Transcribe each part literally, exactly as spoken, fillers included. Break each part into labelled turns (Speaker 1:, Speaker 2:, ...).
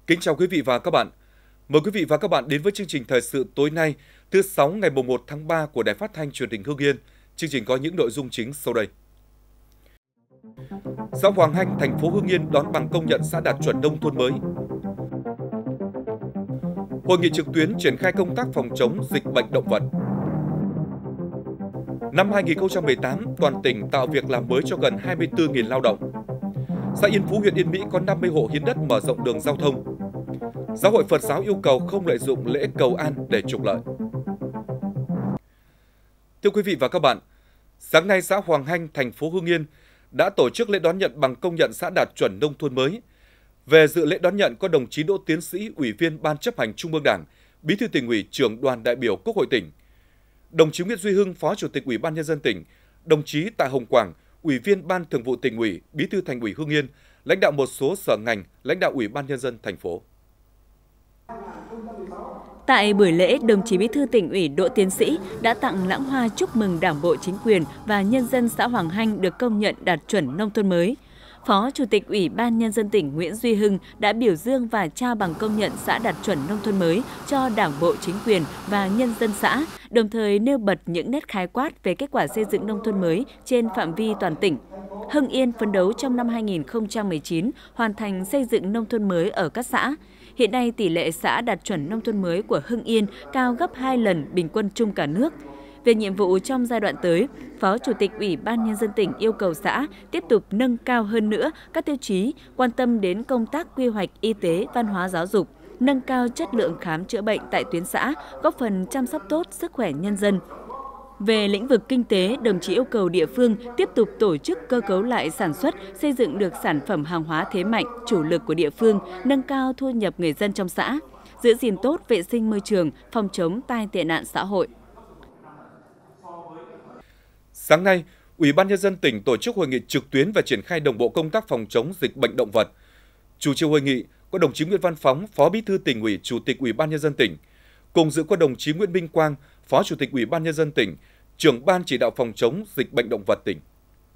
Speaker 1: Kính chào quý vị và các bạn. Mời quý vị và các bạn đến với chương trình thời sự tối nay, thứ Sáu ngày mùng một tháng ba của Đài Phát thanh Truyền hình Hưng Yên. Chương trình có những nội dung chính sau đây. Xã Hoàng Hanh, thành phố Hưng Yên đón bằng công nhận xã đạt chuẩn nông thôn mới. Hội nghị trực tuyến triển khai công tác phòng chống dịch bệnh động vật. Năm hai nghìn không trăm mười tám, toàn tỉnh tạo việc làm mới cho gần hai mươi tư nghìn lao động. Xã Yên Phú, huyện Yên Mỹ có năm mươi hộ hiến đất mở rộng đường giao thông. Giáo hội Phật giáo yêu cầu không lợi dụng lễ cầu an để trục lợi. Thưa quý vị và các bạn, sáng nay xã Hoàng Hanh, thành phố Hưng Yên đã tổ chức lễ đón nhận bằng công nhận xã đạt chuẩn nông thôn mới. Về dự lễ đón nhận có đồng chí Đỗ Tiến Sĩ, Ủy viên Ban Chấp hành Trung ương Đảng, Bí thư Tỉnh ủy, Trưởng đoàn đại biểu Quốc hội tỉnh. Đồng chí Nguyễn Duy Hưng, Phó Chủ tịch Ủy ban Nhân dân tỉnh, đồng chí Tạ Hồng Quảng, Ủy viên Ban Thường vụ Tỉnh ủy, Bí thư Thành ủy Hưng Yên, lãnh đạo một số sở ngành, lãnh đạo Ủy ban Nhân dân thành phố.
Speaker 2: Tại buổi lễ, đồng chí Bí thư Tỉnh ủy Đỗ Tiến Sĩ đã tặng lãng hoa chúc mừng Đảng bộ, chính quyền và nhân dân xã Hoàng Hanh được công nhận đạt chuẩn nông thôn mới. Phó Chủ tịch Ủy ban Nhân dân tỉnh Nguyễn Duy Hưng đã biểu dương và trao bằng công nhận xã đạt chuẩn nông thôn mới cho Đảng bộ, chính quyền và nhân dân xã, đồng thời nêu bật những nét khái quát về kết quả xây dựng nông thôn mới trên phạm vi toàn tỉnh. Hưng Yên phấn đấu trong năm hai nghìn không trăm mười chín hoàn thành xây dựng nông thôn mới ở các xã. Hiện nay, tỷ lệ xã đạt chuẩn nông thôn mới của Hưng Yên cao gấp hai lần bình quân chung cả nước. Về nhiệm vụ trong giai đoạn tới, Phó Chủ tịch Ủy ban Nhân dân tỉnh yêu cầu xã tiếp tục nâng cao hơn nữa các tiêu chí, quan tâm đến công tác quy hoạch y tế, văn hóa, giáo dục, nâng cao chất lượng khám chữa bệnh tại tuyến xã, góp phần chăm sóc tốt sức khỏe nhân dân. Về lĩnh vực kinh tế, đồng chí yêu cầu địa phương tiếp tục tổ chức cơ cấu lại sản xuất, xây dựng được sản phẩm hàng hóa thế mạnh, chủ lực của địa phương, nâng cao thu nhập người dân trong xã, giữ gìn tốt vệ sinh môi trường, phòng chống tai tệ nạn xã hội.
Speaker 1: Sáng nay, Ủy ban Nhân dân tỉnh tổ chức hội nghị trực tuyến và triển khai đồng bộ công tác phòng chống dịch bệnh động vật. Chủ trì hội nghị có đồng chí Nguyễn Văn Phóng, Phó Bí thư Tỉnh ủy, Chủ tịch Ủy ban Nhân dân tỉnh. Cùng dự có đồng chí Nguyễn Minh Quang, Phó Chủ tịch Ủy ban Nhân dân tỉnh, Trưởng ban chỉ đạo phòng chống dịch bệnh động vật tỉnh.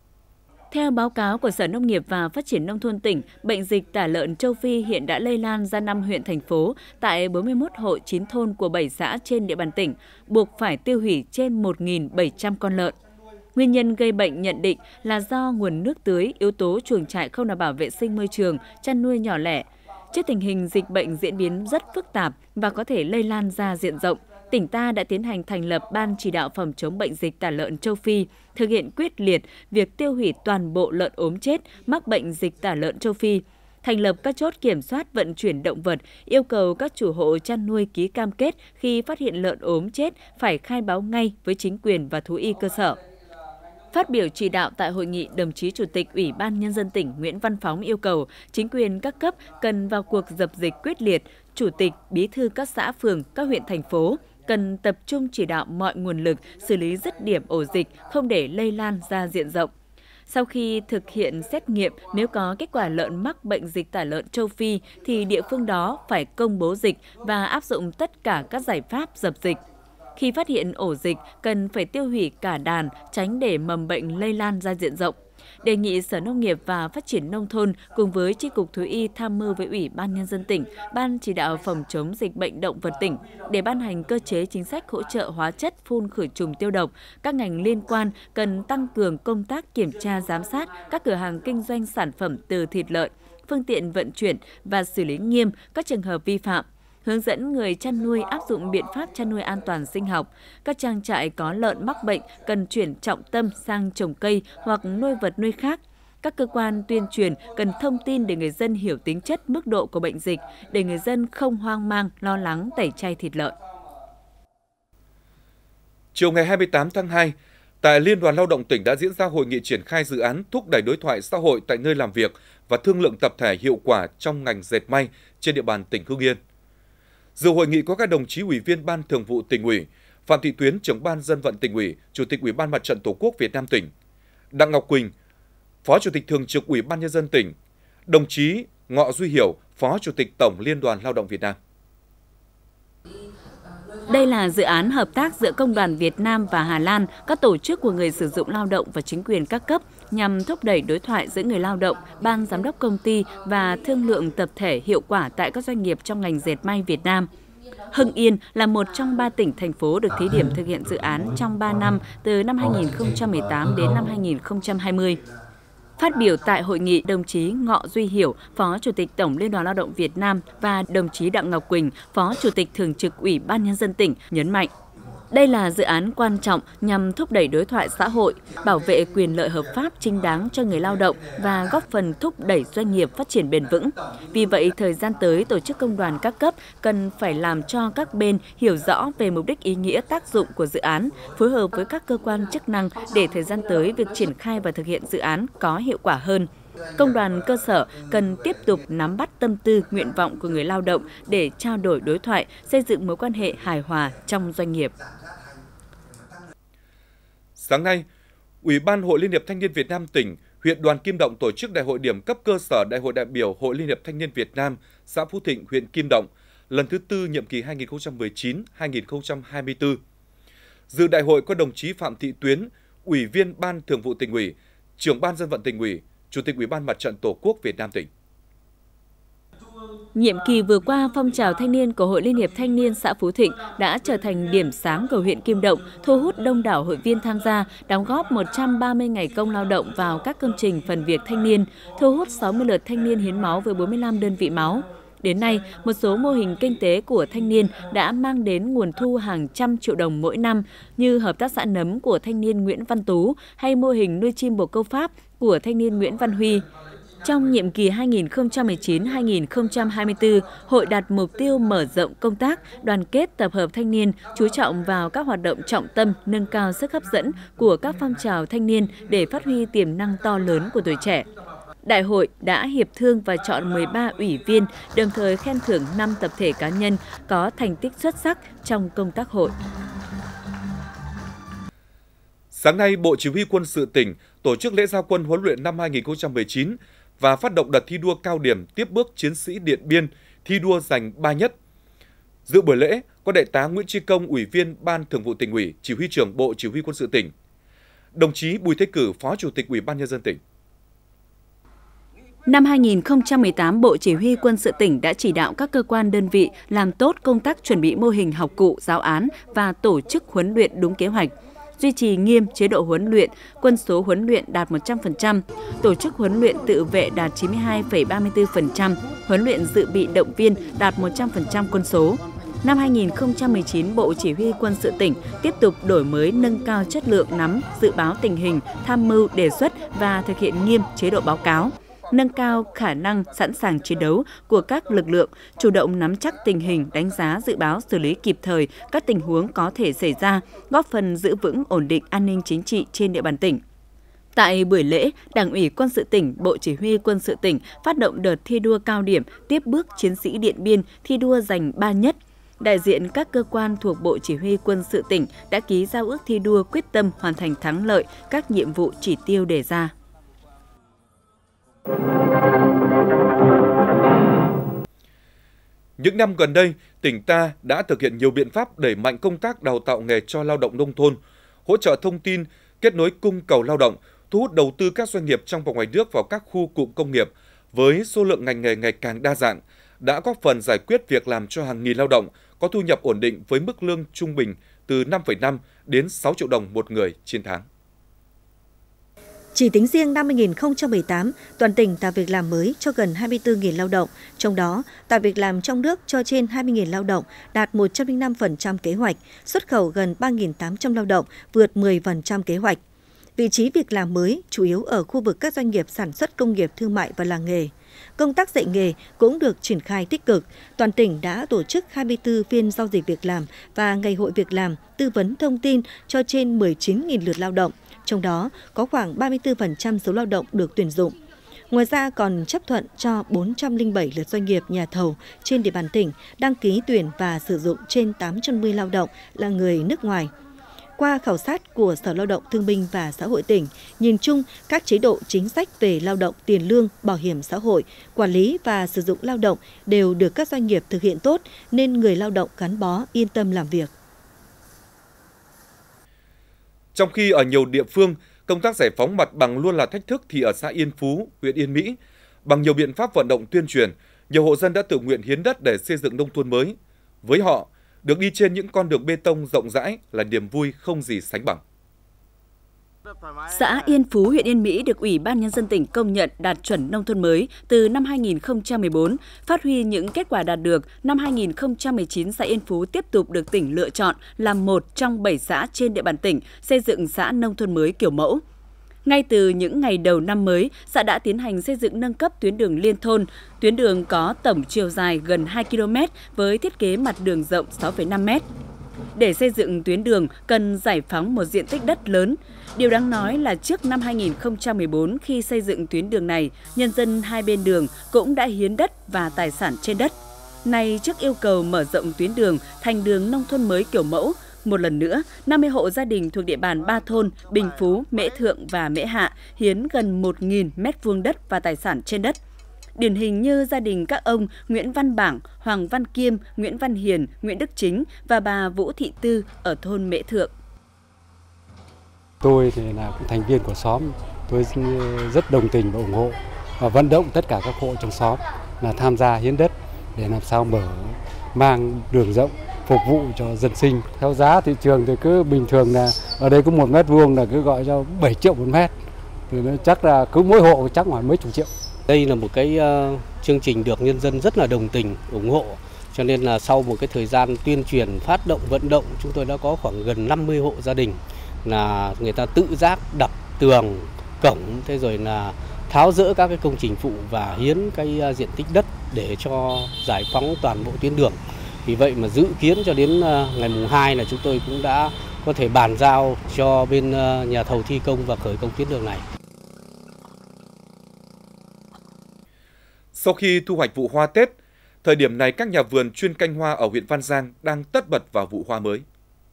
Speaker 2: Theo báo cáo của Sở Nông nghiệp và Phát triển Nông thôn tỉnh, bệnh dịch tả lợn châu Phi hiện đã lây lan ra năm huyện, thành phố, tại bốn mươi mốt hộ chín thôn của bảy xã trên địa bàn tỉnh, buộc phải tiêu hủy trên một nghìn bảy trăm con lợn. Nguyên nhân gây bệnh nhận định là do nguồn nước tưới, yếu tố chuồng trại không đảm bảo vệ sinh môi trường, chăn nuôi nhỏ lẻ. Trước tình hình dịch bệnh diễn biến rất phức tạp và có thể lây lan ra diện rộng, tỉnh ta đã tiến hành thành lập Ban chỉ đạo phòng chống bệnh dịch tả lợn châu Phi, thực hiện quyết liệt việc tiêu hủy toàn bộ lợn ốm chết mắc bệnh dịch tả lợn châu Phi, thành lập các chốt kiểm soát vận chuyển động vật, yêu cầu các chủ hộ chăn nuôi ký cam kết khi phát hiện lợn ốm chết phải khai báo ngay với chính quyền và thú y cơ sở. Phát biểu chỉ đạo tại hội nghị, đồng chí Chủ tịch Ủy ban Nhân dân tỉnh Nguyễn Văn Phóng yêu cầu chính quyền các cấp cần vào cuộc dập dịch quyết liệt, Chủ tịch, Bí thư các xã phường, các huyện, thành phố cần tập trung chỉ đạo mọi nguồn lực xử lý dứt điểm ổ dịch, không để lây lan ra diện rộng. Sau khi thực hiện xét nghiệm, nếu có kết quả lợn mắc bệnh dịch tả lợn châu Phi thì địa phương đó phải công bố dịch và áp dụng tất cả các giải pháp dập dịch. Khi phát hiện ổ dịch, cần phải tiêu hủy cả đàn, tránh để mầm bệnh lây lan ra diện rộng. Đề nghị Sở Nông nghiệp và Phát triển Nông thôn cùng với Chi cục Thú y tham mưu với Ủy ban Nhân dân tỉnh, Ban chỉ đạo phòng chống dịch bệnh động vật tỉnh để ban hành cơ chế chính sách hỗ trợ hóa chất phun khử trùng tiêu độc. Các ngành liên quan cần tăng cường công tác kiểm tra giám sát các cửa hàng kinh doanh sản phẩm từ thịt lợn, phương tiện vận chuyển và xử lý nghiêm các trường hợp vi phạm. Hướng dẫn người chăn nuôi áp dụng biện pháp chăn nuôi an toàn sinh học. Các trang trại có lợn mắc bệnh cần chuyển trọng tâm sang trồng cây hoặc nuôi vật nuôi khác. Các cơ quan tuyên truyền cần thông tin để người dân hiểu tính chất, mức độ của bệnh dịch, để người dân không hoang mang, lo lắng tẩy chay thịt lợn.
Speaker 1: Chiều ngày hai mươi tám tháng hai, tại Liên đoàn Lao động tỉnh đã diễn ra hội nghị triển khai dự án thúc đẩy đối thoại xã hội tại nơi làm việc và thương lượng tập thể hiệu quả trong ngành dệt may trên địa bàn tỉnh Hưng Yên. Dự hội nghị có các đồng chí Ủy viên Ban Thường vụ Tỉnh ủy, Phạm Thị Tuyến, Trưởng ban Dân vận Tỉnh ủy, Chủ tịch Ủy ban Mặt trận Tổ quốc Việt Nam tỉnh, Đặng Ngọc Quỳnh, Phó Chủ tịch Thường trực Ủy ban Nhân dân tỉnh, đồng chí Ngọ Duy Hiểu, Phó Chủ tịch Tổng Liên đoàn Lao động Việt Nam.
Speaker 2: Đây là dự án hợp tác giữa Công đoàn Việt Nam và Hà Lan, các tổ chức của người sử dụng lao động và chính quyền các cấp nhằm thúc đẩy đối thoại giữa người lao động, ban giám đốc công ty và thương lượng tập thể hiệu quả tại các doanh nghiệp trong ngành dệt may Việt Nam. Hưng Yên là một trong ba tỉnh, thành phố được thí điểm thực hiện dự án trong ba năm từ năm hai nghìn không trăm mười tám đến năm hai nghìn không trăm hai mươi. Phát biểu tại hội nghị, đồng chí Ngọ Duy Hiểu, Phó Chủ tịch Tổng Liên đoàn Lao động Việt Nam và đồng chí Đặng Ngọc Quỳnh, Phó Chủ tịch Thường trực Ủy ban Nhân dân tỉnh nhấn mạnh. Đây là dự án quan trọng nhằm thúc đẩy đối thoại xã hội, bảo vệ quyền lợi hợp pháp chính đáng cho người lao động và góp phần thúc đẩy doanh nghiệp phát triển bền vững. Vì vậy, thời gian tới, tổ chức công đoàn các cấp cần phải làm cho các bên hiểu rõ về mục đích, ý nghĩa, tác dụng của dự án, phối hợp với các cơ quan chức năng để thời gian tới việc triển khai và thực hiện dự án có hiệu quả hơn. Công đoàn cơ sở cần tiếp tục nắm bắt tâm tư, nguyện vọng của người lao động để trao đổi đối thoại, xây dựng mối quan hệ hài hòa trong doanh nghiệp.
Speaker 1: Sáng nay, Ủy ban Hội Liên hiệp Thanh niên Việt Nam tỉnh, huyện Đoàn Kim Động tổ chức Đại hội điểm cấp cơ sở Đại hội đại biểu Hội Liên hiệp Thanh niên Việt Nam, xã Phú Thịnh, huyện Kim Động, lần thứ tư nhiệm kỳ hai nghìn không trăm mười chín đến hai nghìn không trăm hai mươi tư. Dự đại hội có đồng chí Phạm Thị Tuyến, Ủy viên Ban Thường vụ Tỉnh ủy, Trưởng Ban Dân vận Tỉnh ủy, Chủ tịch Ủy ban Mặt trận Tổ quốc Việt Nam tỉnh.
Speaker 2: Nhiệm kỳ vừa qua, phong trào thanh niên của Hội Liên hiệp Thanh niên xã Phú Thịnh đã trở thành điểm sáng của huyện Kim Động, thu hút đông đảo hội viên tham gia, đóng góp một trăm ba mươi ngày công lao động vào các công trình phần việc thanh niên, thu hút sáu mươi lượt thanh niên hiến máu với bốn mươi lăm đơn vị máu. Đến nay, một số mô hình kinh tế của thanh niên đã mang đến nguồn thu hàng trăm triệu đồng mỗi năm như hợp tác xã nấm của thanh niên Nguyễn Văn Tú hay mô hình nuôi chim bồ câu Pháp của thanh niên Nguyễn Văn Huy. Trong nhiệm kỳ hai nghìn không trăm mười chín đến hai nghìn không trăm hai mươi tư, Hội đặt mục tiêu mở rộng công tác, đoàn kết tập hợp thanh niên, chú trọng vào các hoạt động trọng tâm, nâng cao sức hấp dẫn của các phong trào thanh niên để phát huy tiềm năng to lớn của tuổi trẻ. Đại hội đã hiệp thương và chọn mười ba ủy viên, đồng thời khen thưởng năm tập thể cá nhân có thành tích xuất sắc trong công tác hội.
Speaker 1: Sáng nay, Bộ Chỉ huy Quân sự tỉnh tổ chức lễ ra quân huấn luyện năm hai nghìn không trăm mười chín và phát động đợt thi đua cao điểm tiếp bước chiến sĩ Điện Biên, thi đua giành ba nhất. Dự buổi lễ có Đại tá Nguyễn Chí Công, Ủy viên Ban Thường vụ Tỉnh ủy, Chỉ huy trưởng Bộ Chỉ huy Quân sự tỉnh. Đồng chí Bùi Thế Cử, Phó Chủ tịch Ủy ban Nhân dân tỉnh.
Speaker 2: Năm hai nghìn không trăm mười tám, Bộ Chỉ huy Quân sự tỉnh đã chỉ đạo các cơ quan đơn vị làm tốt công tác chuẩn bị mô hình học cụ, giáo án và tổ chức huấn luyện đúng kế hoạch. Duy trì nghiêm chế độ huấn luyện, quân số huấn luyện đạt một trăm phần trăm, tổ chức huấn luyện tự vệ đạt chín mươi hai phẩy ba mươi tư phần trăm, huấn luyện dự bị động viên đạt một trăm phần trăm quân số. Năm hai nghìn không trăm mười chín, Bộ Chỉ huy Quân sự tỉnh tiếp tục đổi mới, nâng cao chất lượng nắm, dự báo tình hình, tham mưu, đề xuất và thực hiện nghiêm chế độ báo cáo, nâng cao khả năng sẵn sàng chiến đấu của các lực lượng, chủ động nắm chắc tình hình, đánh giá, dự báo, xử lý kịp thời các tình huống có thể xảy ra, góp phần giữ vững ổn định an ninh chính trị trên địa bàn tỉnh. Tại buổi lễ, Đảng ủy Quân sự tỉnh, Bộ Chỉ huy Quân sự tỉnh phát động đợt thi đua cao điểm tiếp bước chiến sĩ Điện Biên, thi đua giành ba nhất. Đại diện các cơ quan thuộc Bộ Chỉ huy Quân sự tỉnh đã ký giao ước thi đua quyết tâm hoàn thành thắng lợi các nhiệm vụ chỉ tiêu đề ra.
Speaker 1: Những năm gần đây, tỉnh ta đã thực hiện nhiều biện pháp đẩy mạnh công tác đào tạo nghề cho lao động nông thôn, hỗ trợ thông tin, kết nối cung cầu lao động, thu hút đầu tư các doanh nghiệp trong và ngoài nước vào các khu cụm công nghiệp với số lượng ngành nghề ngày càng đa dạng, đã góp phần giải quyết việc làm cho hàng nghìn lao động có thu nhập ổn định với mức lương trung bình từ năm phẩy năm đến sáu triệu đồng một người trên tháng.
Speaker 3: Chỉ tính riêng năm hai nghìn không trăm mười tám, toàn tỉnh tạo việc làm mới cho gần hai mươi tư nghìn lao động, trong đó tạo việc làm trong nước cho trên hai mươi nghìn lao động, đạt một trăm lẻ năm phần trăm kế hoạch, xuất khẩu gần ba nghìn tám trăm lao động, vượt mười phần trăm kế hoạch. Vị trí việc làm mới chủ yếu ở khu vực các doanh nghiệp sản xuất công nghiệp thương mại và làng nghề. Công tác dạy nghề cũng được triển khai tích cực. Toàn tỉnh đã tổ chức hai mươi tư phiên giao dịch việc làm và ngày hội việc làm, tư vấn thông tin cho trên mười chín nghìn lượt lao động. Trong đó có khoảng ba mươi tư phần trăm số lao động được tuyển dụng. Ngoài ra còn chấp thuận cho bốn trăm lẻ bảy lượt doanh nghiệp nhà thầu trên địa bàn tỉnh đăng ký tuyển và sử dụng trên tám trăm mười lao động là người nước ngoài. Qua khảo sát của Sở Lao động Thương binh và Xã hội tỉnh, nhìn chung các chế độ chính sách về lao động, tiền lương, bảo hiểm xã hội, quản lý và sử dụng lao động đều được các doanh nghiệp thực hiện tốt nên người lao động gắn bó yên tâm làm việc.
Speaker 1: Trong khi ở nhiều địa phương, Công tác giải phóng mặt bằng luôn là thách thức thì ở xã Yên Phú, huyện Yên Mỹ, bằng nhiều biện pháp vận động tuyên truyền, nhiều hộ dân đã tự nguyện hiến đất để xây dựng nông thôn mới. Với họ, được đi trên những con đường bê tông rộng rãi là niềm vui không gì sánh bằng.
Speaker 2: Xã Yên Phú, huyện Yên Mỹ được Ủy ban Nhân dân tỉnh công nhận đạt chuẩn nông thôn mới từ năm hai nghìn không trăm mười bốn. Phát huy những kết quả đạt được, năm hai nghìn không trăm mười chín, xã Yên Phú tiếp tục được tỉnh lựa chọn là một trong bảy xã trên địa bàn tỉnh xây dựng xã nông thôn mới kiểu mẫu. Ngay từ những ngày đầu năm mới, xã đã tiến hành xây dựng nâng cấp tuyến đường liên thôn. Tuyến đường có tổng chiều dài gần hai ki lô mét với thiết kế mặt đường rộng sáu phẩy năm mét. Để xây dựng tuyến đường cần giải phóng một diện tích đất lớn. Điều đáng nói là trước năm hai nghìn không trăm mười bốn, khi xây dựng tuyến đường này, nhân dân hai bên đường cũng đã hiến đất và tài sản trên đất. Nay, trước yêu cầu mở rộng tuyến đường thành đường nông thôn mới kiểu mẫu, một lần nữa, năm mươi hộ gia đình thuộc địa bàn ba thôn Bình Phú, Mễ Thượng và Mễ Hạ hiến gần một nghìn mét vuông đất và tài sản trên đất. Điển hình như gia đình các ông Nguyễn Văn Bảng, Hoàng Văn Kiêm, Nguyễn Văn Hiền, Nguyễn Đức Chính và bà Vũ Thị Tư ở thôn Mễ Thượng.
Speaker 4: Tôi thì là thành viên của xóm, tôi rất đồng tình và ủng hộ và vận động tất cả các hộ trong xóm là tham gia hiến đất để làm sao mở mang đường rộng phục vụ cho dân sinh. Theo giá thị trường thì cứ bình thường là ở đây có một mét vuông là cứ gọi cho bảy triệu một mét, thì nó chắc là cứ mỗi hộ chắc khoảng mấy chục triệu.
Speaker 5: Đây là một cái uh, chương trình được nhân dân rất là đồng tình, ủng hộ. Cho nên là sau một cái thời gian tuyên truyền, phát động, vận động, chúng tôi đã có khoảng gần năm mươi hộ gia đình là người ta tự giác đập tường, cổng, thế rồi là tháo dỡ các cái công trình phụ và hiến cái uh, diện tích đất để cho giải phóng toàn bộ tuyến đường. Vì vậy mà dự kiến cho đến uh, ngày mùng hai là chúng tôi cũng đã có thể bàn giao cho bên uh, nhà thầu thi công và khởi công tuyến đường này.
Speaker 1: Sau khi thu hoạch vụ hoa Tết, thời điểm này các nhà vườn chuyên canh hoa ở huyện Văn Giang đang tất bật vào vụ hoa mới.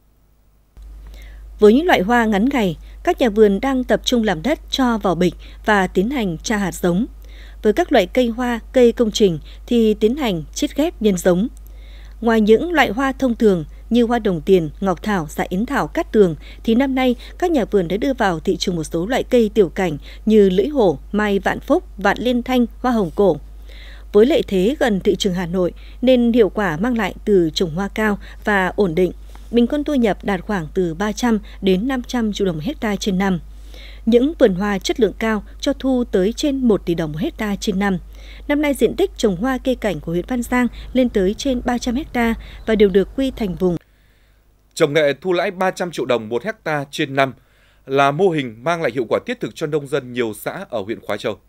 Speaker 3: Với những loại hoa ngắn ngày, các nhà vườn đang tập trung làm đất cho vào bịch và tiến hành tra hạt giống. Với các loại cây hoa, cây công trình thì tiến hành chiết ghép nhân giống. Ngoài những loại hoa thông thường như hoa đồng tiền, ngọc thảo, dạ yến thảo, cát tường, thì năm nay các nhà vườn đã đưa vào thị trường một số loại cây tiểu cảnh như lưỡi hổ, mai vạn phúc, vạn liên thanh, hoa hồng cổ. Với lợi thế gần thị trường Hà Nội nên hiệu quả mang lại từ trồng hoa cao và ổn định, bình quân thu nhập đạt khoảng từ ba trăm đến năm trăm triệu đồng một hectare trên năm. Những vườn hoa chất lượng cao cho thu tới trên một tỷ đồng một hectare trên năm. Năm nay diện tích trồng hoa cây cảnh của huyện Văn Giang lên tới trên ba trăm hectare và đều được quy thành vùng.
Speaker 1: Trồng nghệ thu lãi ba trăm triệu đồng một hectare trên năm là mô hình mang lại hiệu quả thiết thực cho nông dân nhiều xã ở huyện Khoái Châu.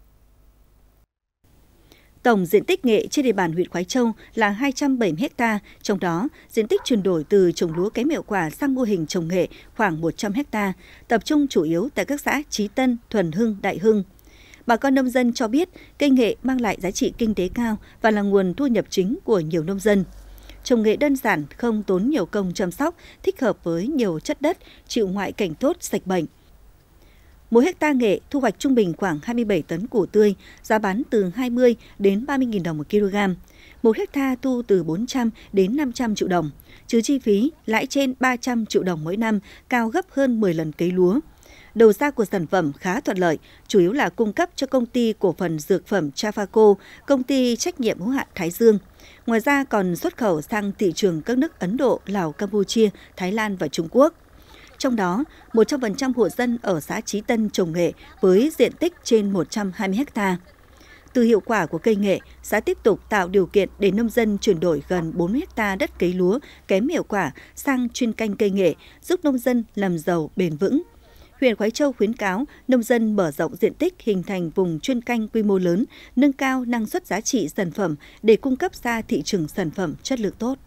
Speaker 3: Tổng diện tích nghệ trên địa bàn huyện Khoái Châu là hai trăm bảy mươi ha, trong đó diện tích chuyển đổi từ trồng lúa kém hiệu quả sang mô hình trồng nghệ khoảng một trăm ha, tập trung chủ yếu tại các xã Chí Tân, Thuần Hưng, Đại Hưng. Bà con nông dân cho biết cây nghệ mang lại giá trị kinh tế cao và là nguồn thu nhập chính của nhiều nông dân. Trồng nghệ đơn giản, không tốn nhiều công chăm sóc, thích hợp với nhiều chất đất, chịu ngoại cảnh tốt, sạch bệnh. Mỗi hecta nghệ thu hoạch trung bình khoảng hai mươi bảy tấn củ tươi, giá bán từ hai mươi đến ba mươi nghìn đồng một kg. Một hecta thu từ bốn trăm đến năm trăm triệu đồng, trừ chi phí, lãi trên ba trăm triệu đồng mỗi năm, cao gấp hơn mười lần cấy lúa. Đầu ra của sản phẩm khá thuận lợi, chủ yếu là cung cấp cho công ty cổ phần dược phẩm Trafaco, công ty trách nhiệm hữu hạn Thái Dương. Ngoài ra còn xuất khẩu sang thị trường các nước Ấn Độ, Lào, Campuchia, Thái Lan và Trung Quốc. Trong đó, một trăm phần trăm hộ dân ở xã Chí Tân trồng nghệ với diện tích trên một trăm hai mươi ha. Từ hiệu quả của cây nghệ, xã tiếp tục tạo điều kiện để nông dân chuyển đổi gần bốn mươi ha đất cấy lúa kém hiệu quả sang chuyên canh cây nghệ, giúp nông dân làm giàu bền vững. Huyện Khoái Châu khuyến cáo nông dân mở rộng diện tích hình thành vùng chuyên canh quy mô lớn, nâng cao năng suất giá trị sản phẩm để cung cấp ra thị trường sản phẩm chất lượng tốt.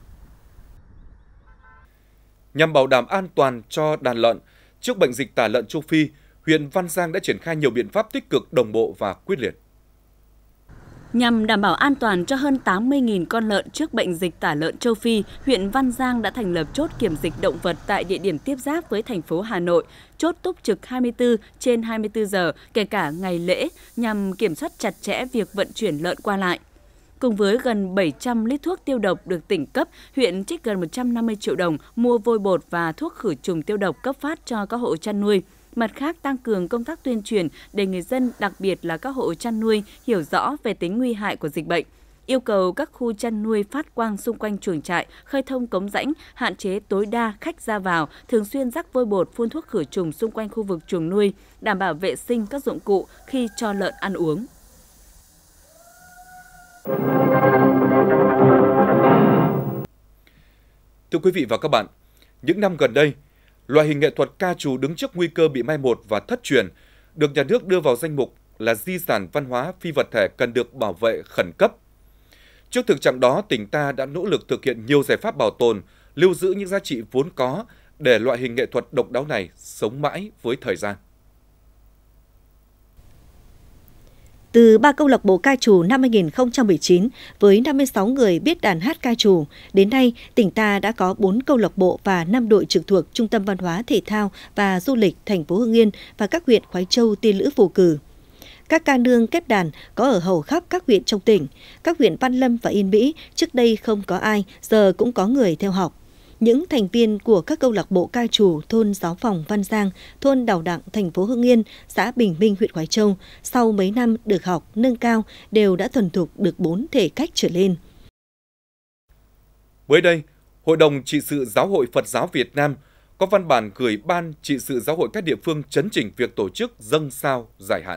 Speaker 1: Nhằm bảo đảm an toàn cho đàn lợn trước bệnh dịch tả lợn châu Phi, huyện Văn Giang đã triển khai nhiều biện pháp tích cực, đồng bộ và quyết liệt.
Speaker 2: Nhằm đảm bảo an toàn cho hơn tám mươi nghìn con lợn trước bệnh dịch tả lợn châu Phi, huyện Văn Giang đã thành lập chốt kiểm dịch động vật tại địa điểm tiếp giáp với thành phố Hà Nội, chốt túc trực hai mươi tư trên hai mươi tư giờ, kể cả ngày lễ, nhằm kiểm soát chặt chẽ việc vận chuyển lợn qua lại. Cùng với gần bảy trăm lít thuốc tiêu độc được tỉnh cấp, huyện trích gần một trăm năm mươi triệu đồng mua vôi bột và thuốc khử trùng tiêu độc cấp phát cho các hộ chăn nuôi. Mặt khác, tăng cường công tác tuyên truyền để người dân, đặc biệt là các hộ chăn nuôi, hiểu rõ về tính nguy hại của dịch bệnh. Yêu cầu các khu chăn nuôi phát quang xung quanh chuồng trại, khơi thông cống rãnh, hạn chế tối đa khách ra vào, thường xuyên rắc vôi bột phun thuốc khử trùng xung quanh khu vực chuồng nuôi, đảm bảo vệ sinh các dụng cụ khi cho lợn ăn uống.
Speaker 1: Thưa quý vị và các bạn, những năm gần đây, loại hình nghệ thuật ca trù đứng trước nguy cơ bị mai một và thất truyền, được nhà nước đưa vào danh mục là di sản văn hóa phi vật thể cần được bảo vệ khẩn cấp. Trước thực trạng đó, tỉnh ta đã nỗ lực thực hiện nhiều giải pháp bảo tồn, lưu giữ những giá trị vốn có để loại hình nghệ thuật độc đáo này sống mãi với thời gian.
Speaker 3: Từ ba câu lạc bộ ca trù năm hai nghìn không trăm mười chín với năm mươi sáu người biết đàn hát ca trù, đến nay tỉnh ta đã có bốn câu lạc bộ và năm đội trực thuộc Trung tâm Văn hóa Thể thao và Du lịch thành phố Hưng Yên và các huyện Khoái Châu, Tiên Lữ, Phù Cử. Các ca nương kép đàn có ở hầu khắp các huyện trong tỉnh. Các huyện Văn Lâm và Yên Mỹ trước đây không có ai, giờ cũng có người theo học. Những thành viên của các câu lạc bộ ca trù thôn Giáo Phòng Văn Giang, thôn Đào Đặng, thành phố Hưng Yên, xã Bình Minh, huyện Khoái Châu, sau mấy năm được học nâng cao đều đã thuần thục được bốn thể cách trở lên.
Speaker 1: Mới đây, Hội đồng Trị sự Giáo hội Phật giáo Việt Nam có văn bản gửi Ban Trị sự Giáo hội các địa phương chấn chỉnh việc tổ chức dâng sao giải hạn.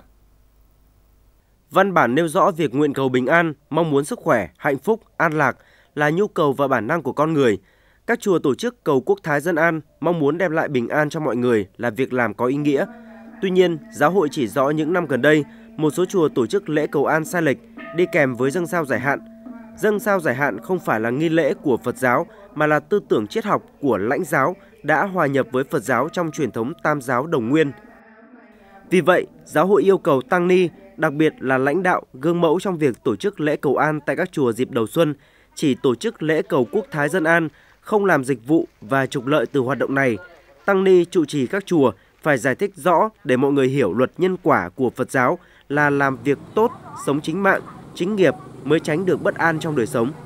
Speaker 6: Văn bản nêu rõ việc nguyện cầu bình an, mong muốn sức khỏe, hạnh phúc, an lạc là nhu cầu và bản năng của con người. Các chùa tổ chức cầu quốc thái dân an, mong muốn đem lại bình an cho mọi người là việc làm có ý nghĩa. Tuy nhiên, giáo hội chỉ rõ những năm gần đây, một số chùa tổ chức lễ cầu an sai lệch, đi kèm với dâng sao giải hạn. Dâng sao giải hạn không phải là nghi lễ của Phật giáo, mà là tư tưởng triết học của Lãnh giáo đã hòa nhập với Phật giáo trong truyền thống Tam giáo đồng nguyên. Vì vậy, giáo hội yêu cầu tăng ni, đặc biệt là lãnh đạo, gương mẫu trong việc tổ chức lễ cầu an tại các chùa dịp đầu xuân, chỉ tổ chức lễ cầu quốc thái dân an, không làm dịch vụ và trục lợi từ hoạt động này. Tăng ni trụ trì các chùa phải giải thích rõ để mọi người hiểu luật nhân quả của Phật giáo là làm việc tốt, sống chính mạng, chính nghiệp mới tránh được bất an trong đời sống.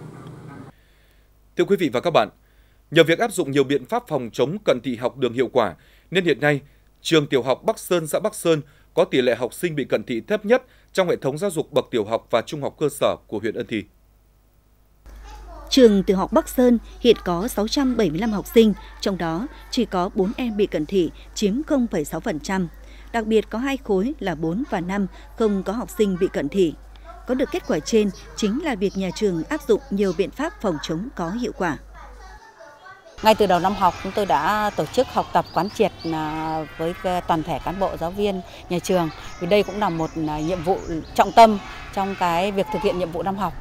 Speaker 1: Thưa quý vị và các bạn, nhờ việc áp dụng nhiều biện pháp phòng chống cận thị học đường hiệu quả, nên hiện nay, trường tiểu học Bắc Sơn, xã Bắc Sơn có tỷ lệ học sinh bị cận thị thấp nhất trong hệ thống giáo dục bậc tiểu học và trung học cơ sở của huyện Ân Thi.
Speaker 3: Trường tiểu học Bắc Sơn hiện có sáu trăm bảy mươi lăm học sinh, trong đó chỉ có bốn em bị cận thị, chiếm không phẩy sáu phần trăm. Đặc biệt có hai khối là bốn và năm không có học sinh bị cận thị. Có được kết quả trên chính là việc nhà trường áp dụng nhiều biện pháp phòng chống có hiệu quả.
Speaker 7: Ngay từ đầu năm học, chúng tôi đã tổ chức học tập quán triệt với toàn thể cán bộ, giáo viên, nhà trường. Vì đây cũng là một nhiệm vụ trọng tâm trong cái việc thực hiện nhiệm vụ năm học.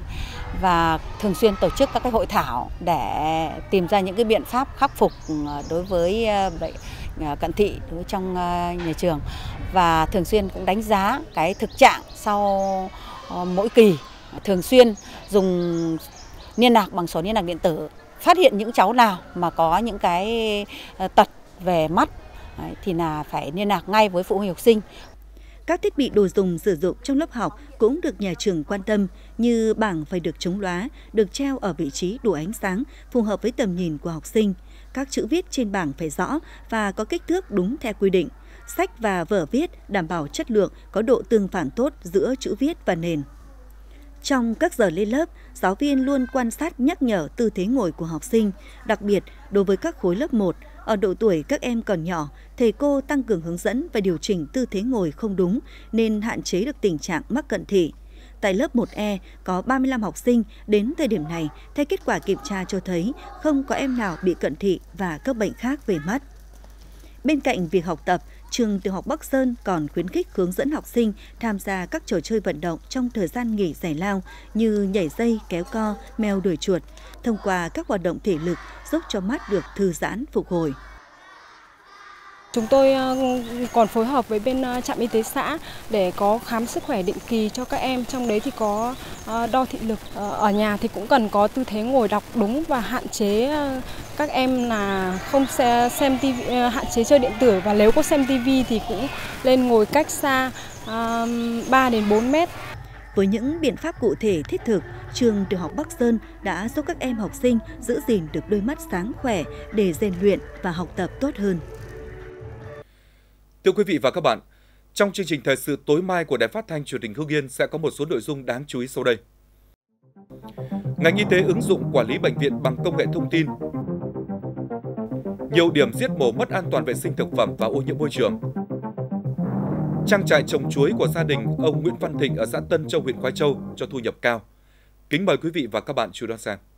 Speaker 7: Và thường xuyên tổ chức các cái hội thảo để tìm ra những cái biện pháp khắc phục đối với bệnh cận thị đối trong nhà trường. Và thường xuyên cũng đánh giá cái thực trạng sau mỗi kỳ, thường xuyên dùng liên lạc bằng sổ liên lạc điện tử, phát hiện những cháu nào mà có những cái tật về mắt thì là phải liên lạc ngay với phụ huynh học sinh.
Speaker 3: Các thiết bị đồ dùng sử dụng trong lớp học cũng được nhà trường quan tâm, như bảng phải được chống lóa, được treo ở vị trí đủ ánh sáng, phù hợp với tầm nhìn của học sinh. Các chữ viết trên bảng phải rõ và có kích thước đúng theo quy định. Sách và vở viết đảm bảo chất lượng, có độ tương phản tốt giữa chữ viết và nền. Trong các giờ lên lớp, giáo viên luôn quan sát nhắc nhở tư thế ngồi của học sinh, đặc biệt đối với các khối lớp một. Ở độ tuổi các em còn nhỏ, thầy cô tăng cường hướng dẫn và điều chỉnh tư thế ngồi không đúng nên hạn chế được tình trạng mắc cận thị. Tại lớp một E có ba mươi lăm học sinh, đến thời điểm này, theo kết quả kiểm tra cho thấy không có em nào bị cận thị và các bệnh khác về mắt. Bên cạnh việc học tập, trường tiểu học Bắc Sơn còn khuyến khích hướng dẫn học sinh tham gia các trò chơi vận động trong thời gian nghỉ giải lao như nhảy dây, kéo co, mèo đuổi chuột. Thông qua các hoạt động thể lực giúp cho mắt được thư giãn, phục hồi.
Speaker 8: Chúng tôi còn phối hợp với bên trạm y tế xã để có khám sức khỏe định kỳ cho các em. Trong đấy thì có đo thị lực. Ở nhà thì cũng cần có tư thế ngồi đọc đúng và hạn chế các em là không xem tivi, hạn chế chơi điện tử, và nếu có xem tivi thì cũng lên ngồi cách xa ba đến bốn mét.
Speaker 3: Với những biện pháp cụ thể thiết thực, trường tiểu học Bắc Sơn đã giúp các em học sinh giữ gìn được đôi mắt sáng khỏe để rèn luyện và học tập tốt hơn.
Speaker 1: Thưa quý vị và các bạn, trong chương trình thời sự tối mai của Đài Phát thanh Truyền hình Hưng Yên sẽ có một số nội dung đáng chú ý sau đây. Ngành y tế ứng dụng quản lý bệnh viện bằng công nghệ thông tin. Nhiều điểm giết mổ mất an toàn vệ sinh thực phẩm và ô nhiễm môi trường. Trang trại trồng chuối của gia đình ông Nguyễn Văn Thịnh ở xã Tân Châu, huyện Khoái Châu cho thu nhập cao. Kính mời quý vị và các bạn chú đón xem.